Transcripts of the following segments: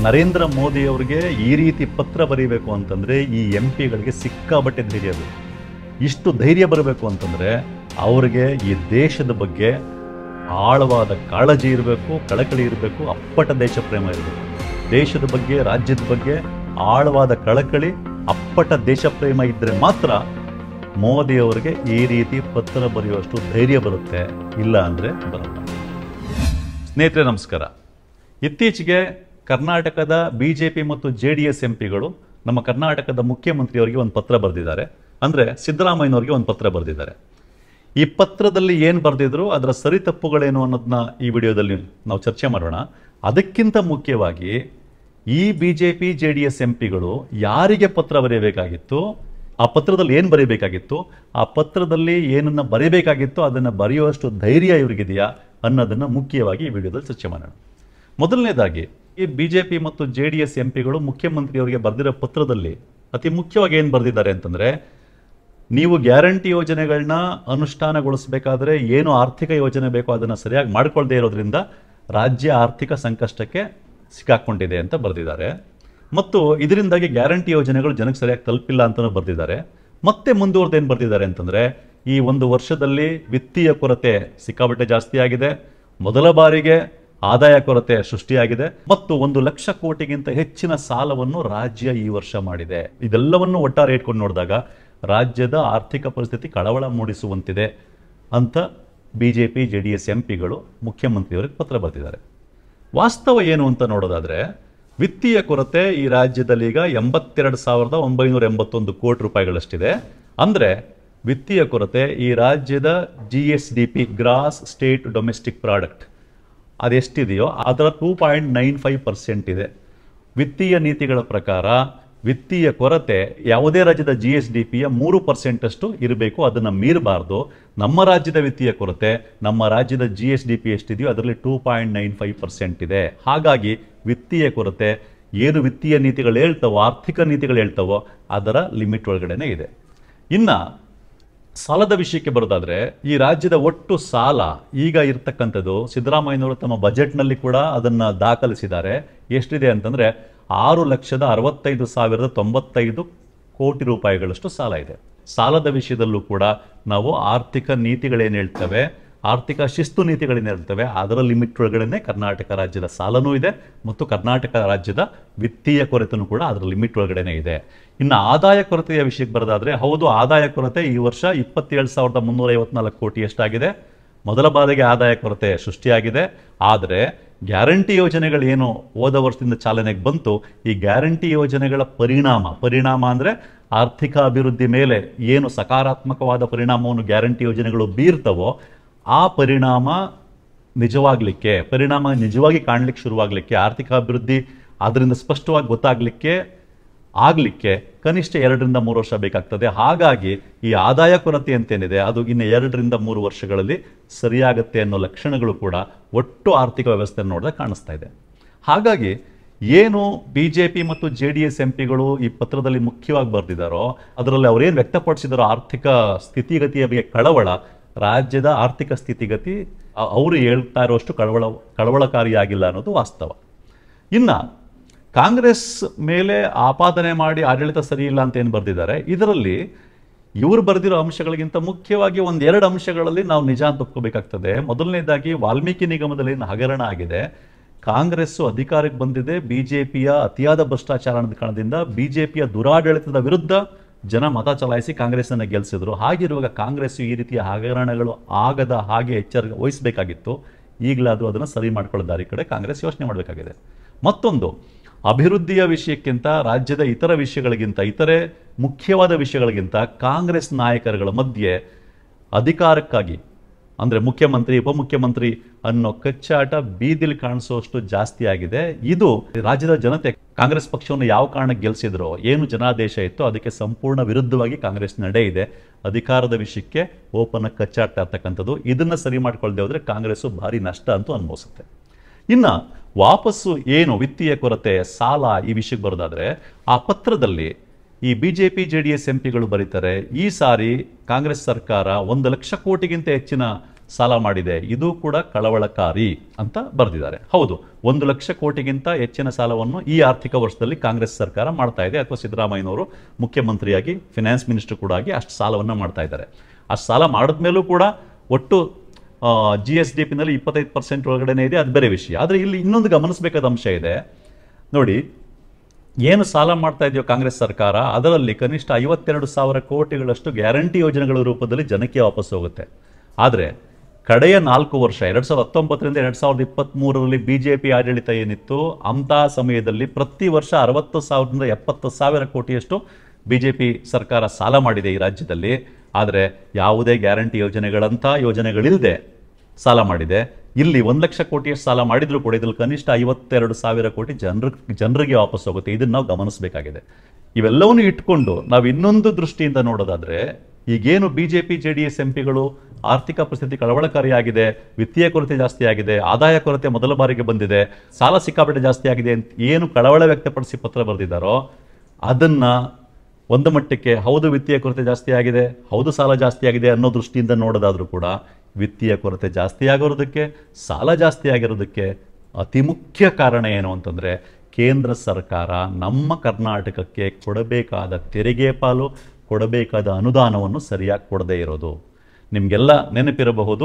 ನರೇಂದ್ರ ಮೋದಿ ಅವರಿಗೆ ಈ ರೀತಿ ಪತ್ರ ಬರೀಬೇಕು ಅಂತಂದರೆ ಈ ಎಂ ಪಿಗಳಿಗೆ ಸಿಕ್ಕಾಬಟ್ಟೆ ಧೈರ್ಯ ಬೇಕು. ಇಷ್ಟು ಧೈರ್ಯ ಬರಬೇಕು ಅಂತಂದರೆ ಅವರಿಗೆ ಈ ದೇಶದ ಬಗ್ಗೆ ಆಳವಾದ ಕಾಳಜಿ ಇರಬೇಕು, ಕಳಕಳಿ ಇರಬೇಕು, ಅಪ್ಪಟ ದೇಶ ಪ್ರೇಮ ಇರಬೇಕು. ದೇಶದ ಬಗ್ಗೆ, ರಾಜ್ಯದ ಬಗ್ಗೆ ಆಳವಾದ ಕಳಕಳಿ, ಅಪ್ಪಟ ದೇಶ ಪ್ರೇಮ ಇದ್ದರೆ ಮಾತ್ರ ಮೋದಿ ಅವರಿಗೆ ಈ ರೀತಿ ಪತ್ರ ಬರೆಯುವಷ್ಟು ಧೈರ್ಯ ಬರುತ್ತೆ, ಇಲ್ಲ ಅಂದರೆ ಬರಲ್ಲ. ಸ್ನೇಹಿತರೆ ನಮಸ್ಕಾರ. ಇತ್ತೀಚೆಗೆ ಕರ್ನಾಟಕದ ಬಿಜೆಪಿ ಮತ್ತು JDS ಎಂಪಿಗಳು ನಮ್ಮ ಕರ್ನಾಟಕದ ಮುಖ್ಯಮಂತ್ರಿಯವರಿಗೆ ಒಂದು ಪತ್ರ ಬರೆದಿದ್ದಾರೆ. ಅಂದರೆ ಸಿದ್ದರಾಮಯ್ಯನವರಿಗೆ ಒಂದು ಪತ್ರ ಬರೆದಿದ್ದಾರೆ. ಈ ಪತ್ರದಲ್ಲಿ ಏನು ಬರೆದಿದ್ರು, ಅದರ ಸರಿ ತಪ್ಪುಗಳೇನು ಅನ್ನೋದನ್ನ ಈ ವಿಡಿಯೋದಲ್ಲಿ ನಾವು ಚರ್ಚೆ ಮಾಡೋಣ. ಅದಕ್ಕಿಂತ ಮುಖ್ಯವಾಗಿ ಈ ಬಿಜೆಪಿ JDS ಎಂಪಿಗಳು ಯಾರಿಗೆ ಪತ್ರ ಬರೆಯಬೇಕಾಗಿತ್ತು, ಆ ಪತ್ರದಲ್ಲಿ ಏನು ಬರೀಬೇಕಾಗಿತ್ತು, ಆ ಪತ್ರದಲ್ಲಿ ಏನನ್ನ ಬರೀಬೇಕಾಗಿತ್ತು ಅದನ್ನು ಬರೆಯುವಷ್ಟು ಧೈರ್ಯ ಇವರಿಗಿದೆಯಾ ಅನ್ನೋದನ್ನು ಮುಖ್ಯವಾಗಿ ಈ ವಿಡಿಯೋದಲ್ಲಿ ಚರ್ಚೆ ಮಾಡೋಣ. ಮೊದಲನೇದಾಗಿ ಈ ಬಿಜೆಪಿ ಮತ್ತು JDS ಎಂಪಿಗಳು ಮುಖ್ಯಮಂತ್ರಿಯವರಿಗೆ ಬರೆದಿರೋ ಪತ್ರದಲ್ಲಿ ಅತಿ ಮುಖ್ಯವಾಗಿ ಏನು ಬರೆದಿದ್ದಾರೆ ಅಂತಂದರೆ, ನೀವು ಗ್ಯಾರಂಟಿ ಯೋಜನೆಗಳನ್ನ ಅನುಷ್ಠಾನಗೊಳಿಸಬೇಕಾದ್ರೆ ಏನು ಆರ್ಥಿಕ ಯೋಜನೆ ಬೇಕೋ ಅದನ್ನು ಸರಿಯಾಗಿ ಮಾಡಿಕೊಳ್ಳದೆ ಇರೋದ್ರಿಂದ ರಾಜ್ಯ ಆರ್ಥಿಕ ಸಂಕಷ್ಟಕ್ಕೆ ಸಿಕ್ಕಾಕೊಂಡಿದೆ ಅಂತ ಬರೆದಿದ್ದಾರೆ. ಮತ್ತು ಇದರಿಂದಾಗಿ ಗ್ಯಾರಂಟಿ ಯೋಜನೆಗಳು ಜನಕ್ಕೆ ಸರಿಯಾಗಿ ತಲುಪಿಲ್ಲ ಅಂತಲೂ ಬರೆದಿದ್ದಾರೆ. ಮತ್ತೆ ಮುಂದುವರೆದು ಏನು ಬರೆದಿದ್ದಾರೆ ಅಂತಂದರೆ, ಈ ಒಂದು ವರ್ಷದಲ್ಲಿ ವಿತ್ತೀಯ ಕೊರತೆ ಸಿಕ್ಕಾಪಟ್ಟೆ ಜಾಸ್ತಿ ಆಗಿದೆ, ಮೊದಲ ಬಾರಿಗೆ ಆದಾಯ ಕೊರತೆ ಸೃಷ್ಟಿಯಾಗಿದೆ ಮತ್ತು 1 ಲಕ್ಷ ಕೋಟಿಗಿಂತ ಹೆಚ್ಚಿನ ಸಾಲವನ್ನು ರಾಜ್ಯ ಈ ವರ್ಷ ಮಾಡಿದೆ. ಇದೆಲ್ಲವನ್ನು ಒಟ್ಟಾರೆ ಇಟ್ಕೊಂಡು ನೋಡಿದಾಗ ರಾಜ್ಯದ ಆರ್ಥಿಕ ಪರಿಸ್ಥಿತಿ ಕಳವಳ ಮೂಡಿಸುವಂತಿದೆ ಅಂತ ಬಿಜೆಪಿ JDS ಎಂಪಿಗಳು ಮುಖ್ಯಮಂತ್ರಿಯವರಿಗೆ ಪತ್ರ ಬರೆದಿದ್ದಾರೆ. ವಾಸ್ತವ ಏನು ಅಂತ ನೋಡೋದಾದ್ರೆ, ವಿತ್ತೀಯ ಕೊರತೆ ಈ ರಾಜ್ಯದಲ್ಲಿ ಈಗ 82,981 ಕೋಟಿ ರೂಪಾಯಿಗಳಷ್ಟಿದೆ. ಅಂದರೆ ವಿತ್ತೀಯ ಕೊರತೆ ಈ ರಾಜ್ಯದ GSDP gross state domestic product ಅದೆಷ್ಟಿದೆಯೋ ಅದರ 2.95% ಇದೆ. ವಿತ್ತೀಯ ನೀತಿಗಳ ಪ್ರಕಾರ ವಿತ್ತೀಯ ಕೊರತೆ ಯಾವುದೇ ರಾಜ್ಯದ GSDPಯ 3% ಅಷ್ಟು ಇರಬೇಕು, ಅದನ್ನು ಮೀರಬಾರ್ದು. ನಮ್ಮ ರಾಜ್ಯದ ವಿತ್ತೀಯ ಕೊರತೆ ನಮ್ಮ ರಾಜ್ಯದ GSDP ಎಷ್ಟಿದೆಯೋ ಅದರಲ್ಲಿ 2.95% ಇದೆ. ಹಾಗಾಗಿ ವಿತ್ತೀಯ ಕೊರತೆ ಏನು ವಿತ್ತೀಯ ನೀತಿಗಳು ಹೇಳ್ತಾವೋ, ಆರ್ಥಿಕ ನೀತಿಗಳು ಹೇಳ್ತಾವೋ ಅದರ ಲಿಮಿಟ್ ಒಳಗಡೆನೇ ಇದೆ. ಇನ್ನು ಸಾಲದ ವಿಷಯಕ್ಕೆ ಬರೋದಾದ್ರೆ, ಈ ರಾಜ್ಯದ ಒಟ್ಟು ಸಾಲ ಈಗ ಇರ್ತಕ್ಕಂಥದ್ದು ಸಿದ್ದರಾಮಯ್ಯನವರು ತಮ್ಮ ಬಜೆಟ್ನಲ್ಲಿ ಕೂಡ ಅದನ್ನು ದಾಖಲಿಸಿದ್ದಾರೆ. ಎಷ್ಟಿದೆ ಅಂತಂದರೆ 6,65,095 ಕೋಟಿ ರೂಪಾಯಿಗಳಷ್ಟು ಸಾಲ ಇದೆ. ಸಾಲದ ವಿಷಯದಲ್ಲೂ ಕೂಡ ನಾವು ಆರ್ಥಿಕ ನೀತಿಗಳೇನು ಹೇಳ್ತವೆ, ಆರ್ಥಿಕ ಶಿಸ್ತು ನೀತಿಗಳೇನು ಹೇಳ್ತವೆ ಅದರ ಲಿಮಿಟ್ ಒಳಗಡೆ ಕರ್ನಾಟಕ ರಾಜ್ಯದ ಸಾಲನೂ ಇದೆ ಮತ್ತು ಕರ್ನಾಟಕ ರಾಜ್ಯದ ವಿತ್ತೀಯ ಕೊರತೆನೂ ಕೂಡ ಅದರ ಲಿಮಿಟ್ ಒಳಗಡೆ ಇದೆ. ಇನ್ನು ಆದಾಯ ಕೊರತೆಯ ವಿಷಯಕ್ಕೆ ಬರೋದಾದ್ರೆ, ಹೌದು, ಆದಾಯ ಕೊರತೆ ಈ ವರ್ಷ 27,354 ಕೋಟಿ ಎಷ್ಟಾಗಿದೆ. ಮೊದಲ ಬಾರಿಗೆ ಆದಾಯ ಕೊರತೆ ಸೃಷ್ಟಿಯಾಗಿದೆ. ಆದರೆ ಗ್ಯಾರಂಟಿ ಯೋಜನೆಗಳು ಏನು ಹೋದ ವರ್ಷದಿಂದ ಚಾಲನೆಗೆ ಬಂತು, ಈ ಗ್ಯಾರಂಟಿ ಯೋಜನೆಗಳ ಪರಿಣಾಮ ಅಂದರೆ ಆರ್ಥಿಕ ಅಭಿವೃದ್ಧಿ ಮೇಲೆ ಏನು ಸಕಾರಾತ್ಮಕವಾದ ಪರಿಣಾಮವನ್ನು ಗ್ಯಾರಂಟಿ ಯೋಜನೆಗಳು ಬೀರ್ತವೋ ಆ ಪರಿಣಾಮ ನಿಜವಾಗಿ ಕಾಣಲಿಕ್ಕೆ ಶುರುವಾಗಲಿಕ್ಕೆ, ಆರ್ಥಿಕ ಅಭಿವೃದ್ಧಿ ಅದರಿಂದ ಸ್ಪಷ್ಟವಾಗಿ ಗೊತ್ತಾಗಲಿಕ್ಕೆ ಕನಿಷ್ಠ 2ರಿಂದ 3 ವರ್ಷ ಬೇಕಾಗ್ತದೆ. ಹಾಗಾಗಿ ಈ ಆದಾಯ ಕೊರತೆ ಅಂತೇನಿದೆ ಅದು ಇನ್ನು 2ರಿಂದ 3 ವರ್ಷಗಳಲ್ಲಿ ಸರಿಯಾಗತ್ತೆ ಅನ್ನೋ ಲಕ್ಷಣಗಳು ಕೂಡ ಒಟ್ಟು ಆರ್ಥಿಕ ವ್ಯವಸ್ಥೆ ನೋಡಿದಾಗ ಕಾಣಿಸ್ತಾ ಇದೆ. ಹಾಗಾಗಿ ಏನು ಬಿಜೆಪಿ ಮತ್ತು JDS ಎಂಪಿಗಳು ಈ ಪತ್ರದಲ್ಲಿ ಮುಖ್ಯವಾಗಿ ಬರೆದಿದ್ದಾರೋ ಅದರಲ್ಲಿ ಅವರೇನು ವ್ಯಕ್ತಪಡಿಸಿದಾರೋ ಆರ್ಥಿಕ ಸ್ಥಿತಿಗತಿಯ ಬಗ್ಗೆ ಕಳವಳ, ರಾಜ್ಯದ ಆರ್ಥಿಕ ಸ್ಥಿತಿಗತಿ ಅವರು ಹೇಳ್ತಾ ಇರೋಷ್ಟು ಕಳವಳಕಾರಿಯಾಗಿಲ್ಲ ಅನ್ನೋದು ವಾಸ್ತವ. ಇನ್ನು ಕಾಂಗ್ರೆಸ್ ಮೇಲೆ ಆಪಾದನೆ ಮಾಡಿ ಆಡಳಿತ ಸರಿ ಇಲ್ಲ ಅಂತ ಏನು ಬರೆದಿದ್ದಾರೆ, ಇದರಲ್ಲಿ ಇವರು ಬರೆದಿರೋ ಅಂಶಗಳಿಗಿಂತ ಮುಖ್ಯವಾಗಿ 1-2 ಅಂಶಗಳಲ್ಲಿ ನಾವು ನಿಜ ಅಂತ ಒಪ್ಕೋಬೇಕಾಗ್ತದೆ. ಮೊದಲನೇದಾಗಿ ವಾಲ್ಮೀಕಿ ನಿಗಮದಲ್ಲಿ ಏನು ಹಗರಣ ಆಗಿದೆ, ಕಾಂಗ್ರೆಸ್ಸು ಅಧಿಕಾರಕ್ಕೆ ಬಂದಿದೆ ಬಿಜೆಪಿಯ ಅತಿಯಾದ ಭ್ರಷ್ಟಾಚಾರದ ಕಾರಣದಿಂದ, ಬಿಜೆಪಿಯ ದುರಾಡಳಿತದ ವಿರುದ್ಧ ಜನ ಮತ ಚಲಾಯಿಸಿ ಕಾಂಗ್ರೆಸ್ಸನ್ನು ಗೆಲ್ಲಿಸಿದ್ರು. ಹಾಗಿರುವಾಗ ಕಾಂಗ್ರೆಸ್ ಈ ರೀತಿಯ ಹಗರಣಗಳು ಆಗದ ಹಾಗೆ ಎಚ್ಚರಿಕೆ ವಹಿಸಬೇಕಾಗಿತ್ತು. ಈಗಲಾದರೂ ಅದನ್ನು ಸರಿ ಮಾಡ್ಕೊಳ್ಳೋದಾರಿ ಕಡೆ ಕಾಂಗ್ರೆಸ್ ಯೋಚನೆ ಮಾಡಬೇಕಾಗಿದೆ. ಮತ್ತೊಂದು, ಅಭಿವೃದ್ಧಿಯ ವಿಷಯಕ್ಕಿಂತ ರಾಜ್ಯದ ಇತರ ವಿಷಯಗಳಿಗಿಂತ, ಇತರೆ ಮುಖ್ಯವಾದ ವಿಷಯಗಳಿಗಿಂತ ಕಾಂಗ್ರೆಸ್ ನಾಯಕರುಗಳ ಮಧ್ಯೆ ಅಧಿಕಾರಕ್ಕಾಗಿ ಅಂದರೆ ಮುಖ್ಯಮಂತ್ರಿ ಉಪಮುಖ್ಯಮಂತ್ರಿ ಅನ್ನೋ ಕಚ್ಚಾಟ ಬೀದಿಲಿ ಕಾಣಿಸೋಷ್ಟು ಜಾಸ್ತಿ ಆಗಿದೆ. ಇದು ರಾಜ್ಯದ ಜನತೆ ಕಾಂಗ್ರೆಸ್ ಪಕ್ಷವನ್ನು ಯಾವ ಕಾರಣಕ್ಕೆ ಗೆಲ್ಲಿಸಿದ್ರೋ, ಏನು ಜನಾದೇಶ ಇತ್ತು ಅದಕ್ಕೆ ಸಂಪೂರ್ಣ ವಿರುದ್ಧವಾಗಿ ಕಾಂಗ್ರೆಸ್ ನಡೆ ಇದೆ. ಅಧಿಕಾರದ ವಿಷಯಕ್ಕೆ ಓಪನ್ ಕಚ್ಚಾಡ್ತಾ ಇರ್ತಕ್ಕಂಥದ್ದು. ಇದನ್ನು ಸರಿ ಮಾಡ್ಕೊಳ್ದೆ ಹೋದರೆ ಕಾಂಗ್ರೆಸ್ಸು ಭಾರಿ ನಷ್ಟ ಅಂತೂ ಅನುಭವಿಸುತ್ತೆ. ಇನ್ನು ವಾಪಸ್ಸು ಏನು ವಿತ್ತೀಯ ಕೊರತೆ, ಸಾಲ ಈ ವಿಷಯಕ್ಕೆ ಬರೋದಾದ್ರೆ, ಆ ಪತ್ರದಲ್ಲಿ ಈ ಬಿಜೆಪಿ JDS ಎಂಪಿಗಳು ಬರೀತಾರೆ, ಈ ಸಾರಿ ಕಾಂಗ್ರೆಸ್ ಸರ್ಕಾರ 1 ಲಕ್ಷ ಕೋಟಿಗಿಂತ ಹೆಚ್ಚಿನ ಸಾಲ ಮಾಡಿದೆ, ಇದು ಕೂಡ ಕಳವಳಕಾರಿ ಅಂತ ಬರೆದಿದ್ದಾರೆ. ಹೌದು, 1,00,000 ಕೋಟಿಗಿಂತ ಹೆಚ್ಚಿನ ಸಾಲವನ್ನು ಈ ಆರ್ಥಿಕ ವರ್ಷದಲ್ಲಿ ಕಾಂಗ್ರೆಸ್ ಸರ್ಕಾರ ಮಾಡ್ತಾ ಇದೆ, ಅಥವಾ ಸಿದ್ದರಾಮಯ್ಯನವರು ಮುಖ್ಯಮಂತ್ರಿಯಾಗಿ ಫಿನಾನ್ಸ್ ಮಿನಿಸ್ಟರ್ ಕೂಡ ಆಗಿ ಅಷ್ಟು ಸಾಲವನ್ನು ಮಾಡ್ತಾ ಇದ್ದಾರೆ. ಅಷ್ಟು ಸಾಲ ಮಾಡಿದ್ಮೇಲೂ ಕೂಡ ಒಟ್ಟು GSDPನಲ್ಲಿ 25% ಒಳಗಡೆನೇ ಇದೆ, ಅದು ಬೇರೆ ವಿಷಯ. ಆದರೆ ಇಲ್ಲಿ ಇನ್ನೊಂದು ಗಮನಿಸಬೇಕಾದ ಅಂಶ ಇದೆ ನೋಡಿ. ಏನು ಸಾಲ ಮಾಡ್ತಾ ಇದೆಯೋ ಕಾಂಗ್ರೆಸ್ ಸರ್ಕಾರ, ಅದರಲ್ಲಿ ಕನಿಷ್ಠ 52,000 ಕೋಟಿಗಳಷ್ಟು ಗ್ಯಾರಂಟಿ ಯೋಜನೆಗಳ ರೂಪದಲ್ಲಿ ಜನಕ್ಕೆ ವಾಪಸ್ ಹೋಗುತ್ತೆ. ಆದರೆ ಕಡೆಯ 4 ವರ್ಷ 2019ರಿಂದ 2023ರಲ್ಲಿ BJP ಆಡಳಿತ ಏನಿತ್ತು, ಅಂಥ ಸಮಯದಲ್ಲಿ ಪ್ರತಿ ವರ್ಷ 60,000ರಿಂದ 70,000 ಕೋಟಿಯಷ್ಟು BJP ಸರ್ಕಾರ ಸಾಲ ಮಾಡಿದೆ ಈ ರಾಜ್ಯದಲ್ಲಿ. ಆದರೆ ಯಾವುದೇ ಗ್ಯಾರಂಟಿ ಯೋಜನೆಗಳಿಲ್ಲದೆ ಸಾಲ ಮಾಡಿದೆ. ಇಲ್ಲಿ 1,00,000 ಕೋಟಿಯಷ್ಟು ಸಾಲ ಮಾಡಿದ್ರು ಕೂಡ ಇದ್ರಲ್ಲಿ ಕನಿಷ್ಠ 52,000 ಕೋಟಿ ಜನರಿಗೆ ವಾಪಸ್ ಹೋಗುತ್ತೆ. ಇದನ್ನು ನಾವು ಗಮನಿಸಬೇಕಾಗಿದೆ. ಇವೆಲ್ಲವನ್ನೂ ಇಟ್ಕೊಂಡು ನಾವು ಇನ್ನೊಂದು ದೃಷ್ಟಿಯಿಂದ ನೋಡೋದಾದ್ರೆ, ಈಗೇನು BJP JDS ಎಂಪಿಗಳು ಆರ್ಥಿಕ ಪರಿಸ್ಥಿತಿ ಕಳವಳಕಾರಿಯಾಗಿದೆ, ವಿತ್ತೀಯ ಕೊರತೆ ಜಾಸ್ತಿ ಆಗಿದೆ, ಆದಾಯ ಕೊರತೆ ಮೊದಲ ಬಾರಿಗೆ ಬಂದಿದೆ, ಸಾಲ ಸಿಕ್ಕಾಪಟ್ಟೆ ಜಾಸ್ತಿ ಆಗಿದೆ ಅಂತ ಏನು ಕಳವಳ ವ್ಯಕ್ತಪಡಿಸಿ ಪತ್ರ ಬರೆದಿದ್ದಾರೋ, ಅದನ್ನ ಒಂದು ಮಟ್ಟಕ್ಕೆ ಹೌದು ವಿತ್ತೀಯ ಕೊರತೆ ಜಾಸ್ತಿ ಆಗಿದೆ, ಹೌದು ಸಾಲ ಜಾಸ್ತಿ ಆಗಿದೆ ಅನ್ನೋ ದೃಷ್ಟಿಯಿಂದ ನೋಡೋದಾದ್ರೂ ಕೂಡ ವಿತ್ತೀಯ ಕೊರತೆ ಜಾಸ್ತಿ ಆಗಿರೋದಕ್ಕೆ, ಸಾಲ ಜಾಸ್ತಿ ಆಗಿರೋದಕ್ಕೆ ಅತಿ ಮುಖ್ಯ ಕಾರಣ ಏನು ಅಂತಂದರೆ, ಕೇಂದ್ರ ಸರ್ಕಾರ ನಮ್ಮ ಕರ್ನಾಟಕಕ್ಕೆ ಕೊಡಬೇಕಾದ ತೆರಿಗೆ ಪಾಲು, ಕೊಡಬೇಕಾದ ಅನುದಾನವನ್ನು ಸರಿಯಾಗಿ ಕೊಡದೇ ಇರೋದು. ನಿಮಗೆಲ್ಲ ನೆನಪಿರಬಹುದು,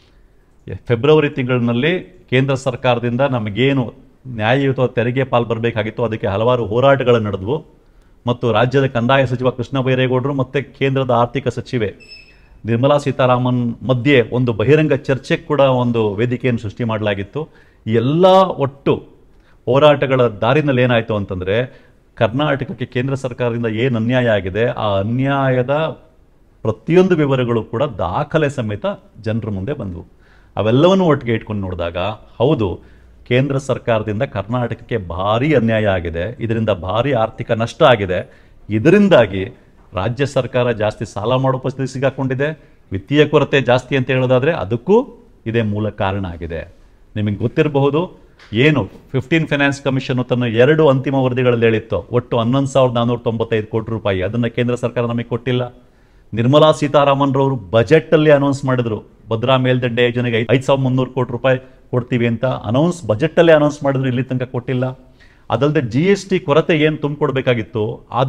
ಫೆಬ್ರವರಿ ತಿಂಗಳಿನಲ್ಲಿ ಕೇಂದ್ರ ಸರ್ಕಾರದಿಂದ ನಮಗೇನು ನ್ಯಾಯಯುತ ತೆರಿಗೆ ಪಾಲು ಬರಬೇಕಾಗಿತ್ತು, ಅದಕ್ಕೆ ಹಲವಾರು ಹೋರಾಟಗಳು ನಡೆದವು. ಮತ್ತು ರಾಜ್ಯದ ಕಂದಾಯ ಸಚಿವ ಕೃಷ್ಣ ಬೈರೇಗೌಡರು ಮತ್ತು ಕೇಂದ್ರದ ಆರ್ಥಿಕ ಸಚಿವೆ ನಿರ್ಮಲಾ ಸೀತಾರಾಮನ್ ಮಧ್ಯೆ ಒಂದು ಬಹಿರಂಗ ಚರ್ಚೆ ಕೂಡ ಒಂದು ವೇದಿಕೆಯನ್ನು ಸೃಷ್ಟಿ ಮಾಡಲಾಗಿತ್ತು. ಈ ಎಲ್ಲ ಒಟ್ಟು ಹೋರಾಟಗಳ ದಾರಿನಲ್ಲಿ ಏನಾಯಿತು ಅಂತಂದರೆ, ಕರ್ನಾಟಕಕ್ಕೆ ಕೇಂದ್ರ ಸರ್ಕಾರದಿಂದ ಏನು ಅನ್ಯಾಯ ಆಗಿದೆ, ಆ ಅನ್ಯಾಯದ ಪ್ರತಿಯೊಂದು ವಿವರಗಳು ಕೂಡ ದಾಖಲೆ ಸಮೇತ ಜನರ ಮುಂದೆ ಬಂದವು. ಅವೆಲ್ಲವನ್ನು ಒಟ್ಟಿಗೆ ಇಟ್ಕೊಂಡು ನೋಡಿದಾಗ, ಹೌದು ಕೇಂದ್ರ ಸರ್ಕಾರದಿಂದ ಕರ್ನಾಟಕಕ್ಕೆ ಭಾರಿ ಅನ್ಯಾಯ ಆಗಿದೆ, ಇದರಿಂದ ಭಾರಿ ಆರ್ಥಿಕ ನಷ್ಟ ಆಗಿದೆ. ಇದರಿಂದಾಗಿ ರಾಜ್ಯ ಸರ್ಕಾರ ಜಾಸ್ತಿ ಸಾಲ ಮಾಡೋ ಪರಿಸ್ಥಿತಿ ಸಿಗಾಕೊಂಡಿದೆ. ವಿತ್ತೀಯ ಕೊರತೆ ಜಾಸ್ತಿ ಅಂತ ಹೇಳೋದಾದರೆ ಅದಕ್ಕೂ ಇದೇ ಮೂಲ ಕಾರಣ ಆಗಿದೆ. ನಿಮಗೆ ಗೊತ್ತಿರಬಹುದು, ಏನು 15 ಫೈನಾನ್ಸ್ ಕಮಿಷನ್ ತನ್ನ 2 ಅಂತಿಮ ವರದಿಗಳಲ್ಲಿ ಹೇಳಿತ್ತು, ಒಟ್ಟು 11,495 ಕೋಟಿ ರೂಪಾಯಿ, ಅದನ್ನು ಕೇಂದ್ರ ಸರ್ಕಾರ ನಮಗೆ ಕೊಟ್ಟಿಲ್ಲ. ನಿರ್ಮಲಾ ಸೀತಾರಾಮನ್ರವರು ಬಜೆಟಲ್ಲಿ ಅನೌನ್ಸ್ ಮಾಡಿದ್ರು, ಭದ್ರಾ ಮೇಲ್ದಂಡೆ ಯೋಜನೆಗೆ 5,300 ಕೋಟಿ ರೂಪಾಯಿ ಕೊಡ್ತೀವಿ ಅಂತ ಬಜೆಟಲ್ಲೇ ಅನೌನ್ಸ್ ಮಾಡಿದ್ರು, ಇಲ್ಲಿ ತನಕ ಕೊಟ್ಟಿಲ್ಲ. ಅದಲ್ಲದೆ GST ಕೊರತೆ ಏನು ತುಂಬಿಕೊಡ್ಬೇಕಾಗಿತ್ತು,